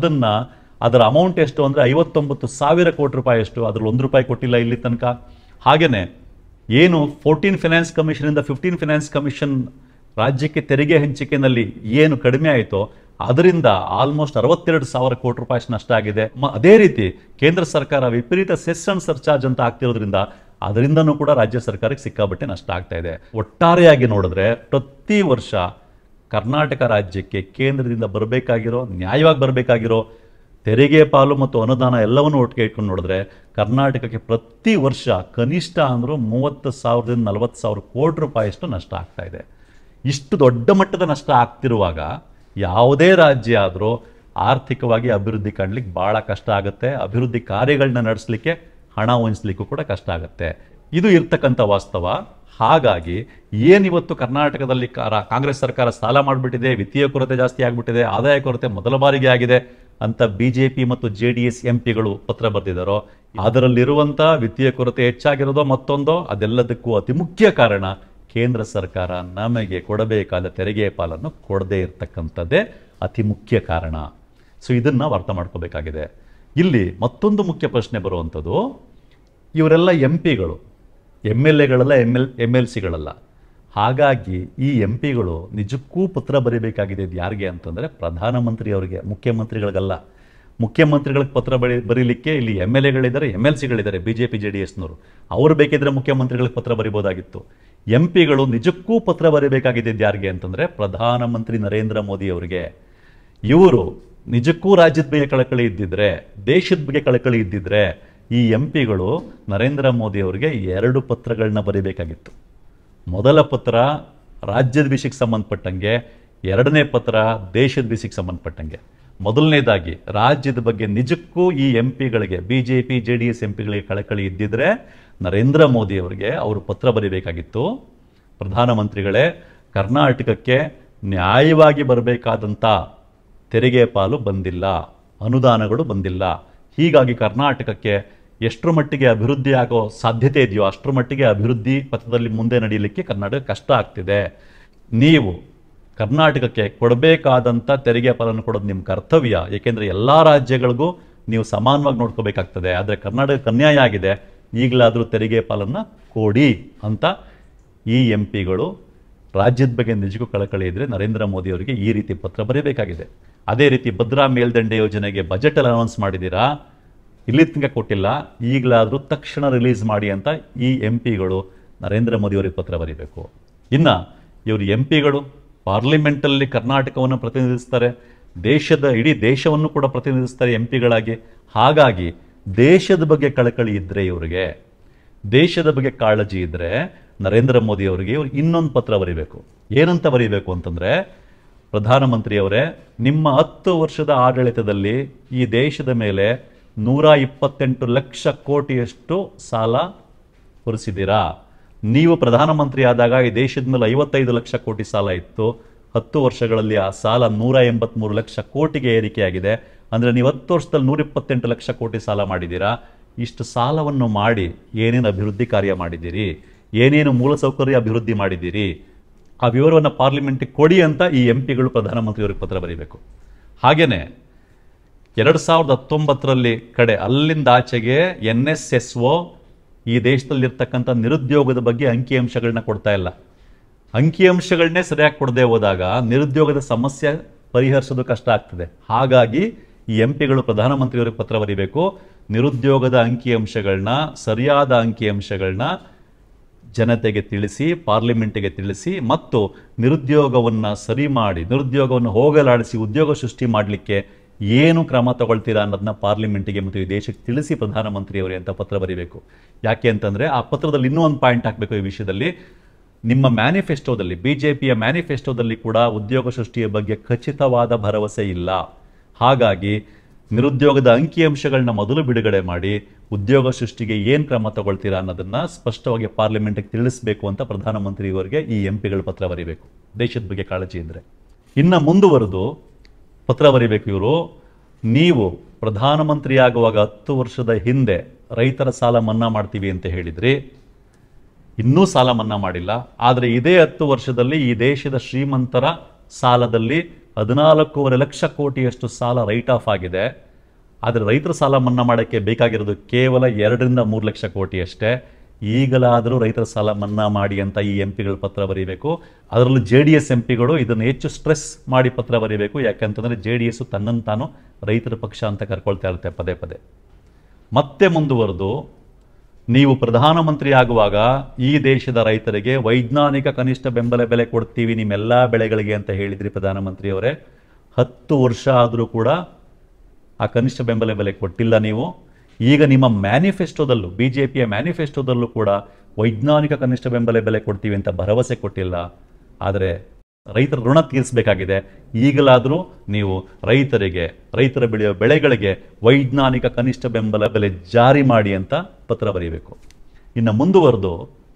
ಅದರ ಅಮೌಂಟ್ ಎಷ್ಟು ಅಂದರೆ 59,000 ಕೋಟಿ ರೂಪಾಯಿ ಅಷ್ಟು, ಅದ್ರಲ್ಲಿ ₹1 ಕೊಟ್ಟಿಲ್ಲ ಇಲ್ಲಿ ತನಕ. ಹಾಗೆಯೇ ಏನು 14 ಫೈನಾನ್ಸ್ ಕಮಿಷನಿಂದ 15 ಫೈನಾನ್ಸ್ ಕಮಿಷನ್ ರಾಜ್ಯಕ್ಕೆ ತೆರಿಗೆ ಹಂಚಿಕೆಯಲ್ಲಿ ಏನು ಕಡಿಮೆ ಆಯಿತೋ, ಅದರಿಂದ ಆಲ್ಮೋಸ್ಟ್ 62,000 ಕೋಟಿ ರೂಪಾಯಿ ನಷ್ಟ ಆಗಿದೆ. ಅದೇ ರೀತಿ ಕೇಂದ್ರ ಸರ್ಕಾರ ವಿಪರೀತ ಸೆಸ್ ಅಂಡ್ ಸರ್ಚಾರ್ಜ್ ಅಂತ ಆಗ್ತಿರೋದ್ರಿಂದ ಅದರಿಂದನೂ ಕೂಡ ರಾಜ್ಯ ಸರ್ಕಾರಕ್ಕೆ ಸಿಕ್ಕಾಬಟ್ಟೆ ನಷ್ಟ ಆಗ್ತಾ ಇದೆ. ಒಟ್ಟಾರೆಯಾಗಿ ನೋಡಿದ್ರೆ ಪ್ರತಿ ವರ್ಷ ಕರ್ನಾಟಕ ರಾಜ್ಯಕ್ಕೆ ಕೇಂದ್ರದಿಂದ ಬರಬೇಕಾಗಿರೋ, ನ್ಯಾಯವಾಗಿ ಬರಬೇಕಾಗಿರೋ ತೆರಿಗೆ ಪಾಲು ಮತ್ತು ಅನುದಾನ ಎಲ್ಲವನ್ನೂ ಒಟ್ಟಿಗೆ ಇಟ್ಕೊಂಡು ನೋಡಿದ್ರೆ ಕರ್ನಾಟಕಕ್ಕೆ ಪ್ರತಿ ವರ್ಷ ಕನಿಷ್ಠ ಅಂದರೂ 30,000ರಿಂದ 40,000 ಕೋಟಿ ರೂಪಾಯಿಯಷ್ಟು ನಷ್ಟ ಆಗ್ತಾ ಇದೆ. ಇಷ್ಟು ದೊಡ್ಡ ಮಟ್ಟದ ನಷ್ಟ ಆಗ್ತಿರುವಾಗ ಯಾವುದೇ ರಾಜ್ಯ ಆದರೂ ಆರ್ಥಿಕವಾಗಿ ಅಭಿವೃದ್ಧಿ ಕಾಣಲಿಕ್ಕೆ ಭಾಳ ಕಷ್ಟ ಆಗುತ್ತೆ. ಅಭಿವೃದ್ಧಿ ಕಾರ್ಯಗಳನ್ನ ನಡೆಸಲಿಕ್ಕೆ ಹಣ ಹೊಂದಿಸ್ಲಿಕ್ಕೂ ಕೂಡ ಕಷ್ಟ ಆಗುತ್ತೆ. ಇದು ಇರ್ತಕ್ಕಂಥ ವಾಸ್ತವ. ಹಾಗಾಗಿ ಏನಿವತ್ತು ಕರ್ನಾಟಕದಲ್ಲಿ ಕಾಂಗ್ರೆಸ್ ಸರ್ಕಾರ ಸಾಲ ಮಾಡಿಬಿಟ್ಟಿದೆ, ವಿತ್ತೀಯ ಕೊರತೆ ಜಾಸ್ತಿ ಆಗಿಬಿಟ್ಟಿದೆ, ಆದಾಯ ಕೊರತೆ ಮೊದಲ ಬಾರಿಗೆ ಆಗಿದೆ ಅಂತ BJP ಮತ್ತು JDS ಎಂಪಿಗಳು ಪತ್ರ ಬರೆದಿದ್ದಾರೋ, ಅದರಲ್ಲಿರುವಂಥ ವಿತ್ತೀಯ ಕೊರತೆ ಹೆಚ್ಚಾಗಿರೋದೋ ಮತ್ತೊಂದೋ, ಅದೆಲ್ಲದಕ್ಕೂ ಅತಿ ಮುಖ್ಯ ಕಾರಣ ಕೇಂದ್ರ ಸರ್ಕಾರ ನಮಗೆ ಕೊಡಬೇಕಾದ ತೆರಿಗೆ ಪಾಲನ್ನು ಕೊಡದೇ ಇರತಕ್ಕಂಥದ್ದೇ ಅತಿ ಮುಖ್ಯ ಕಾರಣ. ಸೊ ಇದನ್ನು ನಾವು ಅರ್ಥ ಮಾಡ್ಕೋಬೇಕಾಗಿದೆ. ಇಲ್ಲಿ ಮತ್ತೊಂದು ಮುಖ್ಯ ಪ್ರಶ್ನೆ ಬರುವಂಥದ್ದು, ಇವರೆಲ್ಲ ಎಂಪಿಗಳು, MLAಗಳಲ್ಲ, MLCಗಳಲ್ಲ. ಹಾಗಾಗಿ ಈ ಎಂಪಿಗಳು ನಿಜಕ್ಕೂ ಪತ್ರ ಬರೀಬೇಕಾಗಿದೆ. ಇದು ಯಾರಿಗೆ ಅಂತಂದರೆ ಪ್ರಧಾನಮಂತ್ರಿಯವರಿಗೆ, ಮುಖ್ಯಮಂತ್ರಿಗಳಿಗಲ್ಲ. ಮುಖ್ಯಮಂತ್ರಿಗಳಿಗೆ ಪತ್ರ ಬರೀಲಿಕ್ಕೆ ಇಲ್ಲಿ MLAಗಳಿದ್ದಾರೆ, MLCಗಳಿದ್ದಾರೆ, BJP JDSನವರು. ಅವರು ಬೇಕಿದ್ರೆ ಮುಖ್ಯಮಂತ್ರಿಗಳಿಗೆ ಪತ್ರ ಬರಿಬೋದಾಗಿತ್ತು. ಎಂಪಿಗಳು ನಿಜಕ್ಕೂ ಪತ್ರ ಬರೀಬೇಕಾಗಿದೆ ಯಾರಿಗೆ ಅಂತಂದರೆ ಪ್ರಧಾನಮಂತ್ರಿ ನರೇಂದ್ರ ಮೋದಿ ಅವರಿಗೆ. ಇವರು ನಿಜಕ್ಕೂ ರಾಜ್ಯದ ಬಗ್ಗೆ ಕಳಕಳಿ ಇದ್ದಿದ್ರೆ, ದೇಶದ ಬಗ್ಗೆ ಕಳಕಳಿ ಇದ್ದಿದ್ರೆ ಈ ಎಂಪಿಗಳು ನರೇಂದ್ರ ಮೋದಿ ಅವರಿಗೆ 2 ಪತ್ರಗಳನ್ನ ಬರೀಬೇಕಾಗಿತ್ತು. ಮೊದಲ ಪತ್ರ ರಾಜ್ಯದ ವಿಷಯಕ್ಕೆ ಸಂಬಂಧಪಟ್ಟಂಗೆ, ಎರಡನೇ ಪತ್ರ ದೇಶದ ವಿಷಯಕ್ಕೆ ಸಂಬಂಧಪಟ್ಟಂಗೆ. ಮೊದಲನೇದಾಗಿ ರಾಜ್ಯದ ಬಗ್ಗೆ ನಿಜಕ್ಕೂ ಈ ಎಂಪಿಗಳಿಗೆ, BJP JDS ಎಂಪಿಗಳಿಗೆ ಕಳಕಳಿ ಇದ್ದಿದ್ರೆ ನರೇಂದ್ರ ಮೋದಿ ಅವರಿಗೆ ಅವರು ಪತ್ರ ಬರೀಬೇಕಾಗಿತ್ತು. ಪ್ರಧಾನಮಂತ್ರಿಗಳೇ, ಕರ್ನಾಟಕಕ್ಕೆ ನ್ಯಾಯವಾಗಿ ಬರಬೇಕಾದಂಥ ತೆರಿಗೆ ಪಾಲು ಬಂದಿಲ್ಲ, ಅನುದಾನಗಳು ಬಂದಿಲ್ಲ. ಹೀಗಾಗಿ ಕರ್ನಾಟಕಕ್ಕೆ ಎಷ್ಟರ ಮಟ್ಟಿಗೆ ಅಭಿವೃದ್ಧಿ ಆಗೋ ಸಾಧ್ಯತೆ ಇದೆಯೋ ಅಷ್ಟರ ಮಟ್ಟಿಗೆ ಅಭಿವೃದ್ಧಿ ಪಥದಲ್ಲಿ ಮುಂದೆ ನಡೆಯಲಿಕ್ಕೆ ಕರ್ನಾಟಕ ಕಷ್ಟ ಆಗ್ತಿದೆ. ನೀವು ಕರ್ನಾಟಕಕ್ಕೆ ಕೊಡಬೇಕಾದಂಥ ತೆರಿಗೆ ಪಾಲನ್ನು ಕೊಡೋದು ನಿಮ್ಮ ಕರ್ತವ್ಯ. ಏಕೆಂದರೆ ಎಲ್ಲ ರಾಜ್ಯಗಳಿಗೂ ನೀವು ಸಮಾನವಾಗಿ ನೋಡ್ಕೋಬೇಕಾಗ್ತದೆ. ಆದರೆ ಕರ್ನಾಟಕಕ್ಕೆ ಅನ್ಯಾಯ ಆಗಿದೆ, ಈಗಲಾದರೂ ತೆರಿಗೆ ಪಾಲನ್ನು ಕೊಡಿ ಅಂತ ಈ MP ಗಳು ರಾಜ್ಯದ ಬಗ್ಗೆ ನಿಜಕ್ಕೂ ಕಳಕಳಿ ಇದ್ದರೆ ನರೇಂದ್ರ ಮೋದಿ ಅವರಿಗೆ ಈ ರೀತಿ ಪತ್ರ ಬರೀಬೇಕಾಗಿದೆ. ಅದೇ ರೀತಿ ಭದ್ರಾ ಮೇಲ್ದಂಡೆ ಯೋಜನೆಗೆ ಬಜೆಟಲ್ಲಿ ಅನೌನ್ಸ್ ಮಾಡಿದ್ದೀರಾ, ಇಲ್ಲಿ ತನಕ ಕೊಟ್ಟಿಲ್ಲ, ಈಗಲಾದರೂ ತಕ್ಷಣ ರಿಲೀಸ್ ಮಾಡಿ ಅಂತ ಈ MP ಗಳು ನರೇಂದ್ರ ಮೋದಿ ಅವರಿಗೆ ಪತ್ರ ಬರೀಬೇಕು. ಇನ್ನು ಇವರು MP ಗಳು ಪಾರ್ಲಿಮೆಂಟಲ್ಲಿ ಕರ್ನಾಟಕವನ್ನು ಪ್ರತಿನಿಧಿಸ್ತಾರೆ, ಇಡೀ ದೇಶವನ್ನು ಕೂಡ ಪ್ರತಿನಿಧಿಸ್ತಾರೆ MP ಗಳಾಗಿ. ಹಾಗಾಗಿ ದೇಶದ ಬಗ್ಗೆ ಕಳಕಳಿ ಇದ್ದರೆ, ಇವರಿಗೆ ದೇಶದ ಬಗ್ಗೆ ಕಾಳಜಿ ಇದ್ದರೆ ನರೇಂದ್ರ ಮೋದಿ ಅವರಿಗೆ ಇವ್ರು ಇನ್ನೊಂದು ಪತ್ರ ಬರೀಬೇಕು. ಏನಂತ ಬರೀಬೇಕು ಅಂತಂದರೆ, ಪ್ರಧಾನಮಂತ್ರಿಯವರೇ, ನಿಮ್ಮ 10 ವರ್ಷದ ಆಡಳಿತದಲ್ಲಿ ಈ ದೇಶದ ಮೇಲೆ 128 ಲಕ್ಷ ಕೋಟಿಯಷ್ಟು ಸಾಲ ಹೊರಿಸಿದ್ದೀರಾ. ನೀವು ಪ್ರಧಾನಮಂತ್ರಿ ಆದಾಗ ಈ ದೇಶದ ಮೇಲೆ 55 ಲಕ್ಷ ಕೋಟಿ ಸಾಲ ಇತ್ತು. 10 ವರ್ಷಗಳಲ್ಲಿ ಆ ಸಾಲ 183 ಲಕ್ಷ ಕೋಟಿಗೆ ಏರಿಕೆಯಾಗಿದೆ. ಅಂದರೆ ನೀವು 10 ವರ್ಷದಲ್ಲಿ 128 ಲಕ್ಷ ಕೋಟಿ ಸಾಲ ಮಾಡಿದ್ದೀರಾ. ಇಷ್ಟು ಸಾಲವನ್ನು ಮಾಡಿ ಏನೇನು ಅಭಿವೃದ್ಧಿ ಕಾರ್ಯ ಮಾಡಿದ್ದೀರಿ, ಏನೇನು ಮೂಲಸೌಕರ್ಯ ಅಭಿವೃದ್ಧಿ ಮಾಡಿದ್ದೀರಿ, ಆ ವಿವರವನ್ನು ಪಾರ್ಲಿಮೆಂಟಿಗೆ ಕೊಡಿ ಅಂತ ಈ MP ಗಳು ಪ್ರಧಾನಮಂತ್ರಿಯವರಿಗೆ ಪತ್ರ ಬರೀಬೇಕು. ಹಾಗೆಯೇ 2019ರಲ್ಲಿ ಅಲ್ಲಿಂದ ಆಚೆಗೆ NSSO ಈ ದೇಶದಲ್ಲಿರ್ತಕ್ಕಂಥ ನಿರುದ್ಯೋಗದ ಬಗ್ಗೆ ಅಂಕಿಅಂಶಗಳನ್ನ ಕೊಡ್ತಾ ಇಲ್ಲ. ಅಂಕಿಅಂಶಗಳನ್ನೇ ಸರಿಯಾಗಿ ಕೊಡದೆ ಹೋದಾಗ ನಿರುದ್ಯೋಗದ ಸಮಸ್ಯೆ ಪರಿಹರಿಸೋದು ಕಷ್ಟ ಆಗ್ತದೆ. ಹಾಗಾಗಿ ಈ MP ಗಳು ಪ್ರಧಾನಮಂತ್ರಿಯವರಿಗೆ ಪತ್ರ ಬರೀಬೇಕು. ನಿರುದ್ಯೋಗದ ಅಂಕಿಅಂಶಗಳನ್ನ, ಸರಿಯಾದ ಅಂಕಿಅಂಶಗಳನ್ನ ಜನತೆಗೆ ತಿಳಿಸಿ, ಪಾರ್ಲಿಮೆಂಟಿಗೆ ತಿಳಿಸಿ, ಮತ್ತು ನಿರುದ್ಯೋಗವನ್ನು ಸರಿ ಮಾಡಿ, ನಿರುದ್ಯೋಗವನ್ನು ಹೋಗಲಾಡಿಸಿ ಉದ್ಯೋಗ ಸೃಷ್ಟಿ ಮಾಡಲಿಕ್ಕೆ ಏನು ಕ್ರಮ ತಗೊಳ್ತೀರಾ ಅನ್ನೋದನ್ನ ಪಾರ್ಲಿಮೆಂಟಿಗೆ ಮತ್ತು ಈ ದೇಶಕ್ಕೆ ತಿಳಿಸಿ ಪ್ರಧಾನಮಂತ್ರಿಯವರೇ ಅಂತ ಪತ್ರ ಬರೀಬೇಕು. ಯಾಕೆ ಅಂತಂದರೆ ಆ ಪತ್ರದಲ್ಲಿ ಇನ್ನೂ ಒಂದು ಪಾಯಿಂಟ್ ಹಾಕಬೇಕು. ಈ ವಿಷಯದಲ್ಲಿ ನಿಮ್ಮ ಮ್ಯಾನಿಫೆಸ್ಟೋದಲ್ಲಿ, BJPಯ ಮ್ಯಾನಿಫೆಸ್ಟೋದಲ್ಲಿ ಕೂಡ ಉದ್ಯೋಗ ಸೃಷ್ಟಿಯ ಬಗ್ಗೆ ಖಚಿತವಾದ ಭರವಸೆ ಇಲ್ಲ. ಹಾಗಾಗಿ ನಿರುದ್ಯೋಗದ ಅಂಕಿಅಂಶಗಳನ್ನ ಮೊದಲು ಬಿಡುಗಡೆ ಮಾಡಿ ಉದ್ಯೋಗ ಸೃಷ್ಟಿಗೆ ಏನು ಕ್ರಮ ತಗೊಳ್ತೀರಾ ಅನ್ನೋದನ್ನ ಸ್ಪಷ್ಟವಾಗಿ ಪಾರ್ಲಿಮೆಂಟ್ಗೆ ತಿಳಿಸಬೇಕು ಅಂತ ಪ್ರಧಾನಮಂತ್ರಿಯವರಿಗೆ ಈ MP ಗಳು ಪತ್ರ ಬರೀಬೇಕು, ದೇಶದ ಬಗ್ಗೆ ಕಾಳಜಿ ಇದ್ದರೆ. ಇನ್ನು ಮುಂದುವರೆದು ಪತ್ರ ಬರೀಬೇಕು ಇವರು, ನೀವು ಪ್ರಧಾನಮಂತ್ರಿ ಆಗುವಾಗ 10 ವರ್ಷದ ಹಿಂದೆ ರೈತರ ಸಾಲ ಮನ್ನಾ ಮಾಡ್ತೀವಿ ಅಂತ ಹೇಳಿದ್ರಿ, ಇನ್ನೂ ಸಾಲ ಮನ್ನಾ ಮಾಡಿಲ್ಲ. ಆದರೆ ಇದೇ 10 ವರ್ಷದಲ್ಲಿ ಈ ದೇಶದ ಶ್ರೀಮಂತರ ಸಾಲದಲ್ಲಿ 14.5 ಲಕ್ಷ ಕೋಟಿಯಷ್ಟು ಸಾಲ ರೈಟ್ ಆಫ್ ಆಗಿದೆ. ಆದರೆ ರೈತರ ಸಾಲ ಮನ್ನಾ ಮಾಡೋಕ್ಕೆ ಬೇಕಾಗಿರೋದು ಕೇವಲ 2ರಿಂದ 3 ಲಕ್ಷ ಕೋಟಿ ಅಷ್ಟೇ. ಈಗಲಾದರೂ ರೈತರ ಸಾಲ ಮನ್ನಾ ಮಾಡಿ ಅಂತ ಈ MP ಗಳು ಪತ್ರ ಬರೀಬೇಕು. ಅದರಲ್ಲೂ JDS MP ಗಳು ಇದನ್ನು ಹೆಚ್ಚು ಸ್ಟ್ರೆಸ್ ಮಾಡಿ ಪತ್ರ ಬರೀಬೇಕು. ಯಾಕಂತಂದರೆ JDS ತನ್ನನ್ನು ತಾನು ರೈತರ ಪಕ್ಷ ಅಂತ ಕರ್ಕೊಳ್ತಾ ಇರುತ್ತೆ ಪದೇ ಪದೇ. ಮತ್ತೆ ಮುಂದುವರೆದು, ನೀವು ಪ್ರಧಾನಮಂತ್ರಿ ಆಗುವಾಗ ಈ ದೇಶದ ರೈತರಿಗೆ ವೈಜ್ಞಾನಿಕ ಕನಿಷ್ಠ ಬೆಂಬಲ ಬೆಲೆ ಕೊಡ್ತೀವಿ ನಿಮ್ಮೆಲ್ಲ ಬೆಳೆಗಳಿಗೆ ಅಂತ ಹೇಳಿದ್ರಿ ಪ್ರಧಾನಮಂತ್ರಿಯವರೇ. 10 ವರ್ಷ ಆದರೂ ಕೂಡ ಆ ಕನಿಷ್ಠ ಬೆಂಬಲ ಬೆಲೆ ಕೊಟ್ಟಿಲ್ಲ ನೀವು. ಈಗ ನಿಮ್ಮ ಮ್ಯಾನಿಫೆಸ್ಟೋದಲ್ಲೂ, BJPಯ ಮ್ಯಾನಿಫೆಸ್ಟೋದಲ್ಲೂ ಕೂಡ ವೈಜ್ಞಾನಿಕ ಕನಿಷ್ಠ ಬೆಂಬಲ ಬೆಲೆ ಕೊಡ್ತೀವಿ ಅಂತ ಭರವಸೆ ಕೊಟ್ಟಿಲ್ಲ. ಆದರೆ ರೈತರ ಋಣ ತೀರಿಸಬೇಕಾಗಿದೆ. ಈಗಲಾದರೂ ನೀವು ರೈತರ ಬೆಳೆಯುವ ಬೆಳೆಗಳಿಗೆ ವೈಜ್ಞಾನಿಕ ಕನಿಷ್ಠ ಬೆಂಬಲ ಬೆಲೆ ಜಾರಿ ಮಾಡಿ ಅಂತ ಪತ್ರ ಬರೀಬೇಕು. ಇನ್ನು ಮುಂದುವರೆದು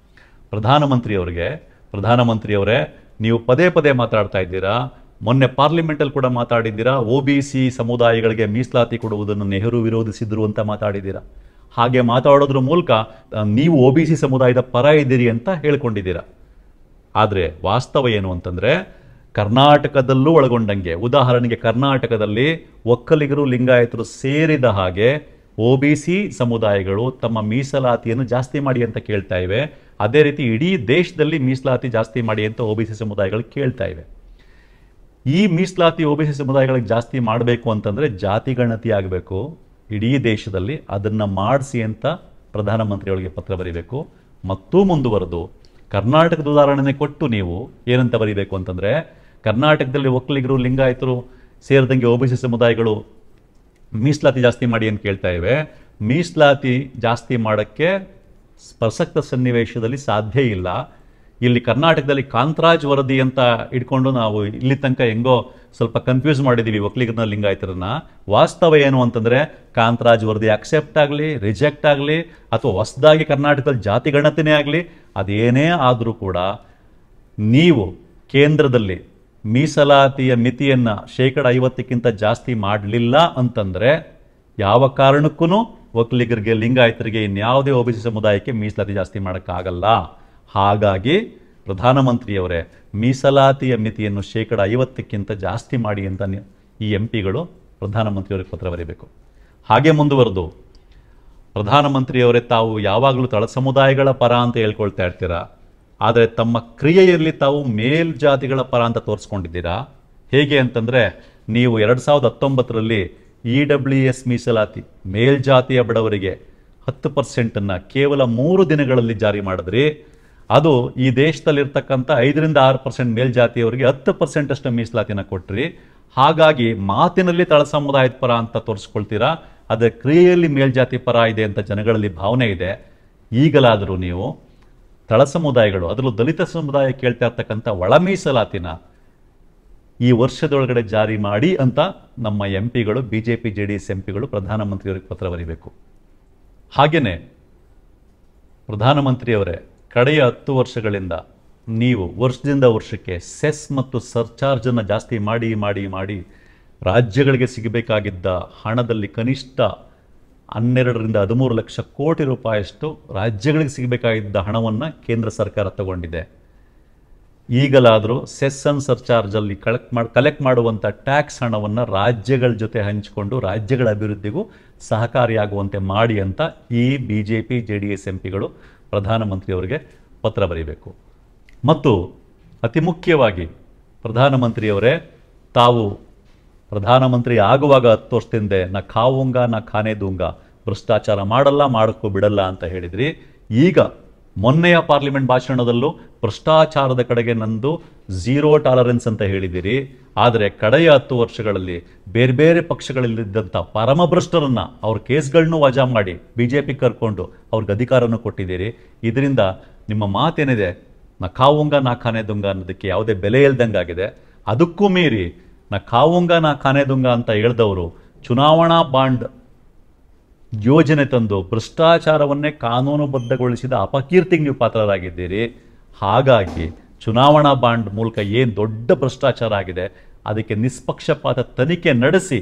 ಪ್ರಧಾನಮಂತ್ರಿಯವರೇ, ನೀವು ಪದೇ ಪದೇ ಮಾತಾಡ್ತಾ ಇದ್ದೀರಾ, ಮೊನ್ನೆ ಪಾರ್ಲಿಮೆಂಟಲ್ಲಿ ಕೂಡ ಮಾತಾಡಿದ್ದೀರಾ, OBC ಸಮುದಾಯಗಳಿಗೆ ಮೀಸಲಾತಿ ಕೊಡುವುದನ್ನು ನೆಹರು ವಿರೋಧಿಸಿದ್ರು ಅಂತ ಮಾತಾಡಿದ್ದೀರಾ. ಹಾಗೆ ಮಾತಾಡೋದ್ರ ಮೂಲಕ ನೀವು OBC ಸಮುದಾಯದ ಪರ ಇದ್ದೀರಿ ಅಂತ ಹೇಳ್ಕೊಂಡಿದ್ದೀರಾ. ಆದರೆ ವಾಸ್ತವ ಏನು ಅಂತಂದರೆ, ಕರ್ನಾಟಕದಲ್ಲೂ ಒಳಗೊಂಡಂಗೆ, ಉದಾಹರಣೆಗೆ ಕರ್ನಾಟಕದಲ್ಲಿ ಒಕ್ಕಲಿಗರು, ಲಿಂಗಾಯತರು ಸೇರಿದ ಹಾಗೆ OBC ಸಮುದಾಯಗಳು ತಮ್ಮ ಮೀಸಲಾತಿಯನ್ನು ಜಾಸ್ತಿ ಮಾಡಿ ಅಂತ ಕೇಳ್ತಾ ಇವೆ. ಅದೇ ರೀತಿ ಇಡೀ ದೇಶದಲ್ಲಿ ಮೀಸಲಾತಿ ಜಾಸ್ತಿ ಮಾಡಿ ಅಂತ OBC ಸಮುದಾಯಗಳು ಕೇಳ್ತಾ ಇವೆ. ಈ ಮೀಸಲಾತಿ OBC ಸಮುದಾಯಗಳಿಗೆ ಜಾಸ್ತಿ ಮಾಡಬೇಕು ಅಂತಂದರೆ ಜಾತಿ ಗಣತಿ ಆಗಬೇಕು ಇಡೀ ದೇಶದಲ್ಲಿ. ಅದನ್ನು ಮಾಡಿಸಿ ಅಂತ ಪ್ರಧಾನಮಂತ್ರಿಯವರಿಗೆ ಪತ್ರ ಬರೀಬೇಕು. ಮತ್ತೂ ಮುಂದುವರೆದು ಕರ್ನಾಟಕದ ಉದಾಹರಣೆ ಕೊಟ್ಟು ನೀವು ಏನಂತ ಬರೀಬೇಕು ಅಂತಂದರೆ, ಕರ್ನಾಟಕದಲ್ಲಿ ಒಕ್ಕಲಿಗರು, ಲಿಂಗಾಯತರು ಸೇರಿದಂಗೆ OBC ಸಮುದಾಯಗಳು ಮೀಸಲಾತಿ ಜಾಸ್ತಿ ಮಾಡಿ ಅಂತ ಕೇಳ್ತಾ ಇವೆ. ಮೀಸಲಾತಿ ಜಾಸ್ತಿ ಮಾಡೋಕ್ಕೆ ಪ್ರಸಕ್ತ ಸನ್ನಿವೇಶದಲ್ಲಿ ಸಾಧ್ಯ ಇಲ್ಲ. ಇಲ್ಲಿ ಕರ್ನಾಟಕದಲ್ಲಿ ಕಾಂತರಾಜ್ ವರದಿ ಅಂತ ಇಟ್ಕೊಂಡು ನಾವು ಇಲ್ಲಿ ತನಕ ಹೆಂಗೋ ಸ್ವಲ್ಪ ಕನ್ಫ್ಯೂಸ್ ಮಾಡಿದ್ದೀವಿ ಒಕ್ಕಲಿಗರನ್ನ, ಲಿಂಗಾಯತರನ್ನ. ವಾಸ್ತವ ಏನು ಅಂತಂದರೆ, ಕಾಂತರಾಜ್ ವರದಿ ಅಕ್ಸೆಪ್ಟ್ ಆಗಲಿ, ರಿಜೆಕ್ಟ್ ಆಗಲಿ, ಅಥವಾ ಹೊಸದಾಗಿ ಕರ್ನಾಟಕದಲ್ಲಿ ಜಾತಿ ಗಣತಿನೇ ಆಗಲಿ, ಅದೇನೇ ಆದರೂ ಕೂಡ ನೀವು ಕೇಂದ್ರದಲ್ಲಿ ಮೀಸಲಾತಿಯ ಮಿತಿಯನ್ನು 50% ಜಾಸ್ತಿ ಮಾಡಲಿಲ್ಲ ಅಂತಂದರೆ ಯಾವ ಕಾರಣಕ್ಕೂ ಒಕ್ಕಲಿಗರಿಗೆ, ಲಿಂಗಾಯತರಿಗೆ, ಇನ್ಯಾವುದೇ OBC ಸಮುದಾಯಕ್ಕೆ ಮೀಸಲಾತಿ ಜಾಸ್ತಿ ಮಾಡೋಕ್ಕಾಗಲ್ಲ. ಹಾಗಾಗಿ ಪ್ರಧಾನಮಂತ್ರಿಯವರೇ ಮೀಸಲಾತಿಯ ಮಿತಿಯನ್ನು 50% ಜಾಸ್ತಿ ಮಾಡಿ ಅಂತ ಈ MP ಗಳು ಪ್ರಧಾನಮಂತ್ರಿಯವರಿಗೆ ಪತ್ರ ಬರೀಬೇಕು. ಹಾಗೆ ಮುಂದುವರೆದು ಪ್ರಧಾನಮಂತ್ರಿಯವರೇ ತಾವು ಯಾವಾಗಲೂ ತಳ ಸಮುದಾಯಗಳ ಪರ ಅಂತ ಹೇಳ್ಕೊಳ್ತಾ ಇರ್ತೀರಾ, ಆದರೆ ತಮ್ಮ ಕ್ರಿಯೆಯಲ್ಲಿ ತಾವು ಮೇಲ್ಜಾತಿಗಳ ಪರ ಅಂತ ತೋರಿಸ್ಕೊಂಡಿದ್ದೀರಾ. ಹೇಗೆ ಅಂತಂದರೆ ನೀವು 2019ರಲ್ಲಿ EWS ಮೀಸಲಾತಿ ಮೇಲ್ಜಾತಿಯ ಬಡವರಿಗೆ 10%ಅನ್ನು ಕೇವಲ 3 ದಿನಗಳಲ್ಲಿ ಜಾರಿ ಮಾಡಿದ್ರಿ. ಅದು ಈ ದೇಶದಲ್ಲಿರ್ತಕ್ಕಂಥ 5-6% ಮೇಲ್ಜಾತಿಯವರಿಗೆ 10% ಅಷ್ಟು ಮೀಸಲಾತಿನ ಕೊಟ್ರಿ. ಹಾಗಾಗಿ ಮಾತಿನಲ್ಲಿ ತಳ ಸಮುದಾಯದ ಪರ ಅಂತ ತೋರಿಸ್ಕೊಳ್ತೀರಾ, ಅದರ ಕ್ರಿಯೆಯಲ್ಲಿ ಮೇಲ್ಜಾತಿ ಪರ ಇದೆ ಅಂತ ಜನಗಳಲ್ಲಿ ಭಾವನೆ ಇದೆ. ಈಗಲಾದರೂ ನೀವು ತಳ ಸಮುದಾಯಗಳು, ಅದರಲ್ಲೂ ದಲಿತ ಸಮುದಾಯ ಕೇಳ್ತಾ ಇರ್ತಕ್ಕಂಥ ಒಳ ಮೀಸಲಾತಿನ ಈ ವರ್ಷದೊಳಗಡೆ ಜಾರಿ ಮಾಡಿ ಅಂತ ನಮ್ಮ MP ಗಳು, BJP JDS MP ಗಳು ಪ್ರಧಾನಮಂತ್ರಿಯವರಿಗೆ ಪತ್ರ ಬರೀಬೇಕು. ಹಾಗೆಯೇ ಪ್ರಧಾನಮಂತ್ರಿಯವರೇ ಕಡೆಯ 10 ವರ್ಷಗಳಿಂದ ನೀವು ವರ್ಷದಿಂದ ವರ್ಷಕ್ಕೆ ಸೆಸ್ ಮತ್ತು ಸರ್ಚಾರ್ಜನ್ನು ಜಾಸ್ತಿ ಮಾಡಿ ಮಾಡಿ ಮಾಡಿ ರಾಜ್ಯಗಳಿಗೆ ಸಿಗಬೇಕಾಗಿದ್ದ ಹಣದಲ್ಲಿ ಕನಿಷ್ಠ 12-13 ಲಕ್ಷ ಕೋಟಿ ರೂಪಾಯಿಯಷ್ಟು ರಾಜ್ಯಗಳಿಗೆ ಸಿಗಬೇಕಾಗಿದ್ದ ಹಣವನ್ನು ಕೇಂದ್ರ ಸರ್ಕಾರ ತಗೊಂಡಿದೆ. ಈಗಲಾದರೂ ಸೆಸ್ ಅಂಡ್ ಸರ್ಚಾರ್ಜಲ್ಲಿ ಕಲೆಕ್ಟ್ ಮಾಡುವಂಥ ಟ್ಯಾಕ್ಸ್ ಹಣವನ್ನು ರಾಜ್ಯಗಳ ಜೊತೆ ಹಂಚಿಕೊಂಡು ರಾಜ್ಯಗಳ ಅಭಿವೃದ್ಧಿಗೂ ಸಹಕಾರಿಯಾಗುವಂತೆ ಮಾಡಿ ಅಂತ ಈ BJP JDS MP ಗಳು ಪ್ರಧಾನಮಂತ್ರಿಯವರಿಗೆ ಪತ್ರ ಬರೀಬೇಕು. ಮತ್ತು ಅತಿ ಮುಖ್ಯವಾಗಿ ಪ್ರಧಾನಮಂತ್ರಿಯವರೇ ತಾವು ಪ್ರಧಾನಮಂತ್ರಿ ಆಗುವಾಗ 10 ವರ್ಷದಿಂದ ನಾ ಖಾವುಂಗ ನಾ ಖಾನೆ ದೂಂಗ, ಭ್ರಷ್ಟಾಚಾರ ಮಾಡಲ್ಲ, ಮಾಡೋಕ್ಕೂ ಬಿಡಲ್ಲ ಅಂತ ಹೇಳಿದ್ರಿ. ಈಗ ಮೊನ್ನೆಯ ಪಾರ್ಲಿಮೆಂಟ್ ಭಾಷಣದಲ್ಲೂ ಭ್ರಷ್ಟಾಚಾರದ ಕಡೆಗೆ ನಂದು 0 ಟಾಲರೆನ್ಸ್ ಅಂತ ಹೇಳಿದ್ದೀರಿ. ಆದರೆ ಕಡೆಯ 10 ವರ್ಷಗಳಲ್ಲಿ ಬೇರೆ ಬೇರೆ ಪಕ್ಷಗಳಲ್ಲಿದ್ದಂಥ ಪರಮಭ್ರಷ್ಟರನ್ನು ಅವ್ರ ಕೇಸ್ಗಳನ್ನೂ ವಜಾ ಮಾಡಿ BJP ಕರ್ಕೊಂಡು ಅವ್ರಿಗೆ ಅಧಿಕಾರನೂ ಕೊಟ್ಟಿದ್ದೀರಿ. ಇದರಿಂದ ನಿಮ್ಮ ಮಾತೇನಿದೆ ನಾ ಖಾವುಂಗ ನಾ ಖಾನೆ ದುಂಗ ಅನ್ನೋದಕ್ಕೆ ಯಾವುದೇ ಬೆಲೆ ಇಲ್ದಂಗಾಗಿದೆ. ಅದಕ್ಕೂ ಮೀರಿ ನಾ ಖಾವುಂಗ ನಾ ಖಾನೆ ದುಂಗ ಅಂತ ಹೇಳಿದವರು ಚುನಾವಣಾ ಬಾಂಡ್ ಯೋಜನೆ ತಂದು ಭ್ರಷ್ಟಾಚಾರವನ್ನೇ ಕಾನೂನುಬದ್ಧಗೊಳಿಸಿದ ಅಪಕೀರ್ತಿಗೆ ನೀವು ಪಾತ್ರರಾಗಿದ್ದೀರಿ. ಹಾಗಾಗಿ ಚುನಾವಣಾ ಬಾಂಡ್ ಮೂಲಕ ಏನು ದೊಡ್ಡ ಭ್ರಷ್ಟಾಚಾರ ಆಗಿದೆ ಅದಕ್ಕೆ ನಿಷ್ಪಕ್ಷಪಾತ ತನಿಖೆ ನಡೆಸಿ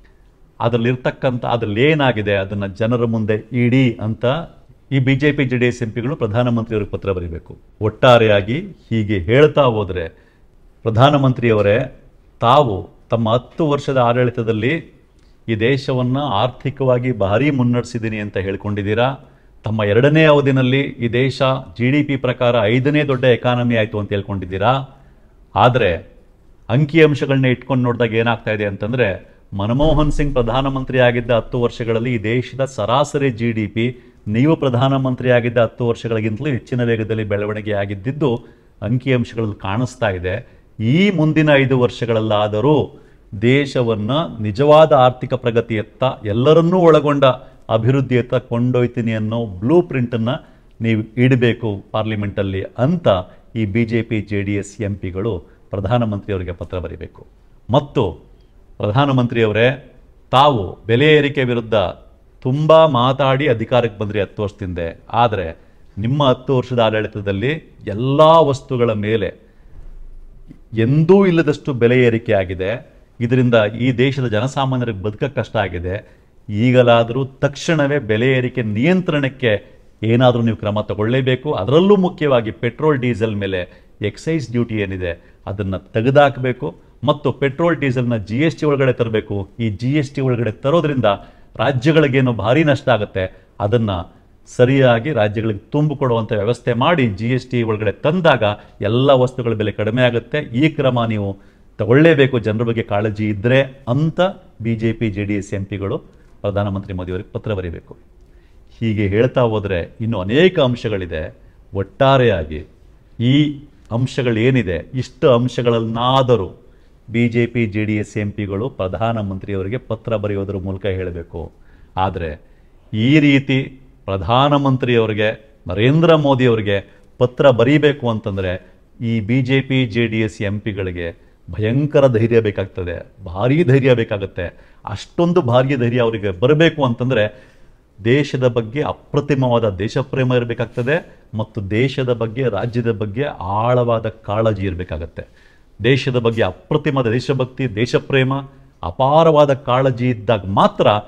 ಅದರಲ್ಲಿ ಏನಾಗಿದೆ ಅದನ್ನು ಜನರ ಮುಂದೆ ಇಡಿ ಅಂತ ಈ BJP JDS MP ಗಳು ಪ್ರಧಾನಮಂತ್ರಿಯವರಿಗೆ ಪತ್ರ ಬರೀಬೇಕು. ಒಟ್ಟಾರೆಯಾಗಿ ಹೀಗೆ ಹೇಳ್ತಾ ಹೋದರೆ ಪ್ರಧಾನಮಂತ್ರಿಯವರೇ ತಾವು ತಮ್ಮ 10 ವರ್ಷದ ಆಡಳಿತದಲ್ಲಿ ಈ ದೇಶವನ್ನು ಆರ್ಥಿಕವಾಗಿ ಭಾರೀ ಮುನ್ನಡೆಸಿದ್ದೀನಿ ಅಂತ ಹೇಳ್ಕೊಂಡಿದ್ದೀರಾ. ತಮ್ಮ 2ನೇ ಅವಧಿನಲ್ಲಿ ಈ ದೇಶ GDP ಪ್ರಕಾರ 5ನೇ ದೊಡ್ಡ ಎಕಾನಮಿ ಆಯಿತು ಅಂತ ಹೇಳ್ಕೊಂಡಿದ್ದೀರಾ. ಆದರೆ ಅಂಕಿಅಂಶಗಳನ್ನ ಇಟ್ಕೊಂಡು ನೋಡಿದಾಗ ಏನಾಗ್ತಾ ಇದೆ ಅಂತಂದರೆ ಮನಮೋಹನ್ ಸಿಂಗ್ ಪ್ರಧಾನಮಂತ್ರಿ ಆಗಿದ್ದ 10 ವರ್ಷಗಳಲ್ಲಿ ಈ ದೇಶದ ಸರಾಸರಿ GDP ನೀವು ಪ್ರಧಾನಮಂತ್ರಿ ಆಗಿದ್ದ 10 ವರ್ಷಗಳಿಗಿಂತಲೂ ಹೆಚ್ಚಿನ ವೇಗದಲ್ಲಿ ಬೆಳವಣಿಗೆ ಆಗಿದ್ದು ಅಂಕಿಅಂಶಗಳಲ್ಲಿ ಕಾಣಿಸ್ತಾ ಇದೆ. ಈ ಮುಂದಿನ 5 ವರ್ಷಗಳಲ್ಲಾದರೂ ದೇಶವನ್ನು ನಿಜವಾದ ಆರ್ಥಿಕ ಪ್ರಗತಿಯತ್ತ ಎಲ್ಲರನ್ನೂ ಒಳಗೊಂಡ ಅಭಿವೃದ್ಧಿಯತ್ತ ಕೊಂಡೊಯ್ತೀನಿ ಅನ್ನೋ ಬ್ಲೂ ಪ್ರಿಂಟನ್ನು ನೀವು ಇಡಬೇಕು ಪಾರ್ಲಿಮೆಂಟಲ್ಲಿ ಅಂತ ಈ BJP JDS MP ಗಳು ಪ್ರಧಾನಮಂತ್ರಿಯವರಿಗೆ ಪತ್ರ ಬರೀಬೇಕು. ಮತ್ತು ಪ್ರಧಾನಮಂತ್ರಿಯವರೇ ತಾವು ಬೆಲೆ ಏರಿಕೆ ವಿರುದ್ಧ ತುಂಬ ಮಾತಾಡಿ ಅಧಿಕಾರಕ್ಕೆ ಬಂದ್ರಿ 10 ವರ್ಷದಿಂದ. ಆದರೆ ನಿಮ್ಮ 10 ವರ್ಷದ ಆಡಳಿತದಲ್ಲಿ ಎಲ್ಲ ವಸ್ತುಗಳ ಮೇಲೆ ಎಂದೂ ಇಲ್ಲದಷ್ಟು ಬೆಲೆ ಏರಿಕೆ ಆಗಿದೆ. ಇದರಿಂದ ಈ ದೇಶದ ಜನಸಾಮಾನ್ಯರಿಗೆ ಬದುಕಕ್ಕೆ ಕಷ್ಟ ಆಗಿದೆ. ಈಗಲಾದರೂ ತಕ್ಷಣವೇ ಬೆಲೆ ಏರಿಕೆ ನಿಯಂತ್ರಣಕ್ಕೆ ಏನಾದರೂ ನೀವು ಕ್ರಮ ತಗೊಳ್ಳೇಬೇಕು. ಅದರಲ್ಲೂ ಮುಖ್ಯವಾಗಿ ಪೆಟ್ರೋಲ್ ಡೀಸೆಲ್ ಮೇಲೆ ಎಕ್ಸೈಸ್ ಡ್ಯೂಟಿ ಏನಿದೆ ಅದನ್ನು ತೆಗೆದುಹಾಕಬೇಕು ಮತ್ತು ಪೆಟ್ರೋಲ್ ಡೀಸೆಲ್ನ GST ಒಳಗಡೆ ತರಬೇಕು. ಈ GST ಒಳಗಡೆ ತರೋದ್ರಿಂದ ರಾಜ್ಯಗಳಿಗೇನು ಭಾರಿ ನಷ್ಟ ಆಗುತ್ತೆ ಅದನ್ನು ಸರಿಯಾಗಿ ರಾಜ್ಯಗಳಿಗೆ ತುಂಬಿಕೊಡುವಂಥ ವ್ಯವಸ್ಥೆ ಮಾಡಿ GST ಒಳಗಡೆ ತಂದಾಗ ಎಲ್ಲ ವಸ್ತುಗಳ ಬೆಲೆ ಕಡಿಮೆ ಆಗುತ್ತೆ. ಈ ಕ್ರಮ ನೀವು ತಗೊಳ್ಳೇಬೇಕು ಜನರ ಬಗ್ಗೆ ಕಾಳಜಿ ಇದ್ದರೆ ಅಂತ BJP JDS MP ಗಳು ಪ್ರಧಾನಮಂತ್ರಿ ಮೋದಿಯವರಿಗೆ ಪತ್ರ ಬರೀಬೇಕು. ಹೀಗೆ ಹೇಳ್ತಾ ಹೋದರೆ ಇನ್ನೂ ಅನೇಕ ಅಂಶಗಳಿದೆ. ಒಟ್ಟಾರೆಯಾಗಿ ಈ ಅಂಶಗಳೇನಿದೆ ಇಷ್ಟು ಅಂಶಗಳನ್ನಾದರೂ BJP JDS MP ಗಳು ಪ್ರಧಾನಮಂತ್ರಿಯವರಿಗೆ ಪತ್ರ ಬರೆಯೋದ್ರ ಮೂಲಕ ಹೇಳಬೇಕು. ಆದರೆ ಈ ರೀತಿ ಪ್ರಧಾನಮಂತ್ರಿಯವರಿಗೆ ನರೇಂದ್ರ ಮೋದಿಯವರಿಗೆ ಪತ್ರ ಬರೀಬೇಕು ಅಂತಂದರೆ ಈ BJP JDS MP ಗಳಿಗೆ ಭಯಂಕರ ಧೈರ್ಯ ಬೇಕಾಗ್ತದೆ, ಭಾರೀ ಧೈರ್ಯ ಬೇಕಾಗುತ್ತೆ. ಅಷ್ಟೊಂದು ಭಾರೀ ಧೈರ್ಯ ಅವರಿಗೆ ಬರಬೇಕು ಅಂತಂದರೆ ದೇಶದ ಬಗ್ಗೆ ಅಪ್ರತಿಮವಾದ ದೇಶಪ್ರೇಮ ಇರಬೇಕಾಗ್ತದೆ ಮತ್ತು ದೇಶದ ಬಗ್ಗೆ ರಾಜ್ಯದ ಬಗ್ಗೆ ಆಳವಾದ ಕಾಳಜಿ ಇರಬೇಕಾಗತ್ತೆ. ದೇಶದ ಬಗ್ಗೆ ಅಪ್ರತಿಮದ ದೇಶಭಕ್ತಿ, ದೇಶಪ್ರೇಮ, ಅಪಾರವಾದ ಕಾಳಜಿ ಇದ್ದಾಗ ಮಾತ್ರ